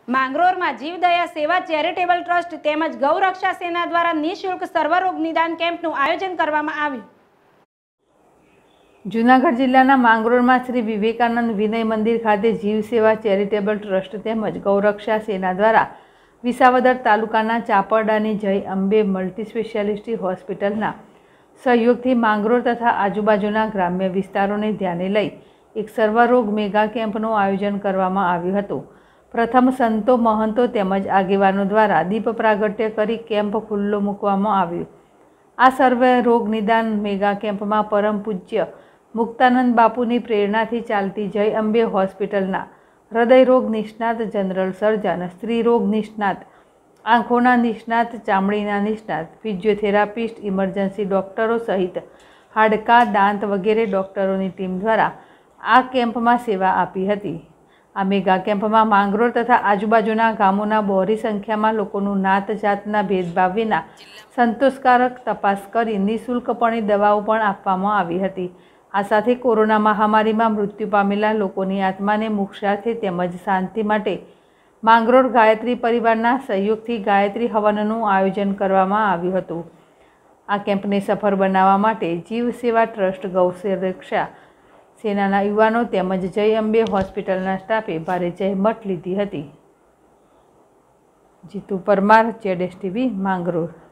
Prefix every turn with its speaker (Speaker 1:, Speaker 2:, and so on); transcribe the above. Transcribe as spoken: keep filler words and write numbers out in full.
Speaker 1: માંગરોળમાં જીવદયા સેવા charitable trust તેમજ ગૌરક્ષા સેના દ્વારા નિઃશુલ્ક સર્વરોગ નિદાન કેમ્પનું આયોજન કરવામાં આવ્યું।
Speaker 2: જૂનાગઢ જિલ્લાના માંગરોળમાં શ્રી વિવેકાનંદ વિનય મંદિર ખાતે જીવ સેવા ચેરિટેબલ ટ્રસ્ટ તેમજ ગૌરક્ષા સેના દ્વારા વિસાવદર તાલુકાના ચાપરડાની જય અંબે મલ્ટી સ્પેશિયાલિટી હોસ્પિટલના સહયોગથી માંગરોળ તથા આજુબાજુના ગ્રામ્ય વિસ્તારોને ધ્યાને લઈ એક સર્વરોગ મેગા કેમ્પનું આયોજન કરવામાં આવ્યું હતું। પ્રથમ સંતો મહંતો તેમજ આગેવાનો દ્વારા દીપ પ્રાગટ્ય કરી કેમ્પ ખુલ્લો મૂકવામાં આવ્યો। આ સર્વે રોગ નિદાન મેગા કેમ્પમાં પરમ પૂજ્ય મુક્તાનંદ બાપુની પ્રેરણાથી ચાલતી જય અંબે હોસ્પિટલના હૃદયરોગ નિષ્ણાત, જનરલ સર્જન, સ્ત્રી રોગ નિષ્ણાત, આંખોના નિષ્ણાત, ચામડીના નિષ્ણાત, ફિઝિયોથેરાપિસ્ટ, ઇમરજન્સી ડૉક્ટરો સહિત હાડકાં, દાંત વગેરે ડૉક્ટરોની ટીમ દ્વારા આ કેમ્પમાં સેવા આપી હતી। આ મેગા કેમ્પમાં માંગરોળ તથા આજુબાજુના ગામોના બહોળી સંખ્યામાં લોકોનું નાત જાતના ભેદભાવ વિના સંતોષકારક તપાસ કરી નિઃશુલ્કપણે દવાઓ પણ આપવામાં આવી હતી। આ સાથે કોરોના મહામારીમાં મૃત્યુ પામેલા લોકોની આત્માને મોક્ષાર્થે તેમજ શાંતિ માટે માંગરોળ ગાયત્રી પરિવારના સહયોગથી ગાયત્રી હવનનું આયોજન કરવામાં આવ્યું હતું। આ કેમ્પને સફળ બનાવવા માટે જીવ સેવા ટ્રસ્ટ, ગૌરક્ષા સેનાના યુવાનો તેમજ જય અંબે હોસ્પિટલના સ્ટાફે ભારે જહેમત લીધી હતી। Jitu Parmar, Z S TV, Mangrol.